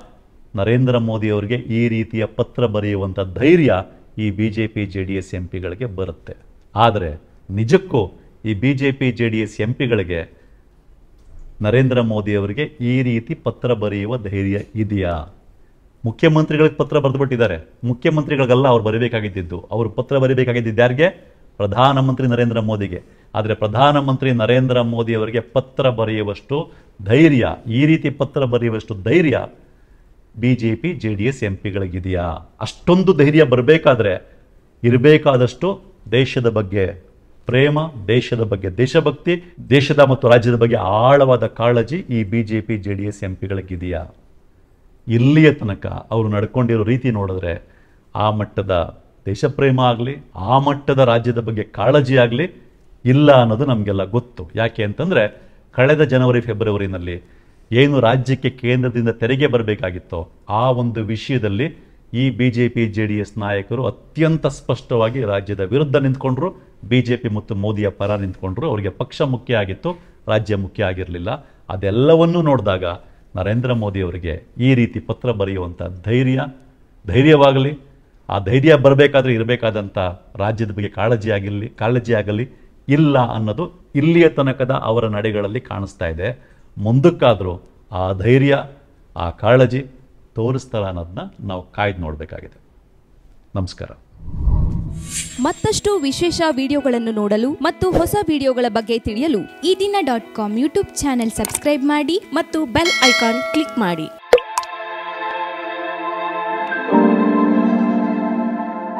ನರೇಂದ್ರ ಮೋದಿ ಅವರಿಗೆ ಈ ರೀತಿಯ ಪತ್ರ ಬರೆಯುವಂಥ ಧೈರ್ಯ ಈ BJP JDS MP ಗಳಿಗೆ ಬರುತ್ತೆ. ಆದರೆ ನಿಜಕ್ಕೂ ಈ BJP JDS MP ಗಳಿಗೆ ನರೇಂದ್ರ ಮೋದಿ ಅವರಿಗೆ ಈ ರೀತಿ ಪತ್ರ ಬರೆಯುವ ಧೈರ್ಯ ಇದೆಯಾ? ಮುಖ್ಯಮಂತ್ರಿಗಳಿಗೆ ಪತ್ರ ಬರೆದುಬಿಟ್ಟಿದ್ದಾರೆ. ಮುಖ್ಯಮಂತ್ರಿಗಳಿಗೆಲ್ಲ ಅವ್ರು ಬರೀಬೇಕಾಗಿದ್ದು, ಅವರು ಪತ್ರ ಬರೀಬೇಕಾಗಿದ್ದು ಯಾರಿಗೆ? ಪ್ರಧಾನಮಂತ್ರಿ ನರೇಂದ್ರ ಮೋದಿಗೆ. ಆದರೆ ಪ್ರಧಾನಮಂತ್ರಿ ನರೇಂದ್ರ ಮೋದಿ ಅವರಿಗೆ ಪತ್ರ ಬರೆಯುವಷ್ಟು ಧೈರ್ಯ, ಈ ರೀತಿ ಪತ್ರ ಬರೆಯುವಷ್ಟು ಧೈರ್ಯ BJP JDS MP ಗಳಿಗಿದೆಯಾ? ಅಷ್ಟೊಂದು ಧೈರ್ಯ ಬರಬೇಕಾದ್ರೆ ಇರಬೇಕಾದಷ್ಟು ದೇಶದ ಬಗ್ಗೆ ಪ್ರೇಮ, ದೇಶದ ಬಗ್ಗೆ ದೇಶಭಕ್ತಿ, ದೇಶದ ಮತ್ತು ರಾಜ್ಯದ ಬಗ್ಗೆ ಆಳವಾದ ಕಾಳಜಿ ಈ BJP JDS MP ಗಳಿಗಿದೆಯಾ? ಇಲ್ಲಿಯ ತನಕ ಅವರು ನಡ್ಕೊಂಡಿರೋ ರೀತಿ ನೋಡಿದ್ರೆ ಆ ಮಟ್ಟದ ದೇಶಪ್ರೇಮ ಆಗಲಿ, ಆ ಮಟ್ಟದ ರಾಜ್ಯದ ಬಗ್ಗೆ ಕಾಳಜಿ ಆಗಲಿ ಇಲ್ಲ ಅನ್ನೋದು ನಮಗೆಲ್ಲ ಗೊತ್ತು. ಯಾಕೆ ಅಂತಂದರೆ ಕಳೆದ ಜನವರಿ ಫೆಬ್ರವರಿನಲ್ಲಿ ಏನು ರಾಜ್ಯಕ್ಕೆ ಕೇಂದ್ರದಿಂದ ತೆರಿಗೆ ಬರಬೇಕಾಗಿತ್ತೋ ಆ ಒಂದು ವಿಷಯದಲ್ಲಿ ಈ BJP JDS ನಾಯಕರು ಅತ್ಯಂತ ಸ್ಪಷ್ಟವಾಗಿ ರಾಜ್ಯದ ವಿರುದ್ಧ ನಿಂತ್ಕೊಂಡ್ರು. BJP ಮತ್ತು ಮೋದಿಯ ಪರ ನಿಂತ್ಕೊಂಡ್ರು. ಅವರಿಗೆ ಪಕ್ಷ ಮುಖ್ಯ ಆಗಿತ್ತು, ರಾಜ್ಯ ಮುಖ್ಯ ಆಗಿರಲಿಲ್ಲ. ಅದೆಲ್ಲವನ್ನೂ ನೋಡಿದಾಗ ನರೇಂದ್ರ ಮೋದಿ ಅವರಿಗೆ ಈ ರೀತಿ ಪತ್ರ ಬರೆಯುವಂಥ ಧೈರ್ಯವಾಗಲಿ, ಆ ಧೈರ್ಯ ಬರಬೇಕಾದ್ರೆ ಇರಬೇಕಾದಂಥ ರಾಜ್ಯದ ಬಗ್ಗೆ ಕಾಳಜಿ ಆಗಲಿ ಇಲ್ಲ ಅನ್ನೋದು ಇಲ್ಲಿಯ ತನಕದ ಅವರ ನಡೆಗಳಲ್ಲಿ ಕಾಣಿಸ್ತಾ ಇದೆ. ಮುಂದಕ್ಕಾದರೂ ಆ ಧೈರ್ಯ, ಆ ಕಾಳಜಿ ತೋರಿಸ್ತಾರ ಅನ್ನೋದನ್ನ ನಾವು ಕಾಯ್ದು ನೋಡಬೇಕಾಗಿದೆ. ನಮಸ್ಕಾರ. ಮತ್ತಷ್ಟು ವಿಶೇಷ ವಿಡಿಯೋಗಳನ್ನು ನೋಡಲು ಮತ್ತು ಹೊಸ ವಿಡಿಯೋಗಳ ಬಗ್ಗೆ ತಿಳಿಯಲು ಈ ದಿನ .com ಯೂಟ್ಯೂಬ್ ಚಾನೆಲ್ ಸಬ್ಸ್ಕ್ರೈಬ್ ಮಾಡಿ ಮತ್ತು ಬೆಲ್ ಐಕಾನ್ ಕ್ಲಿಕ್ ಮಾಡಿ.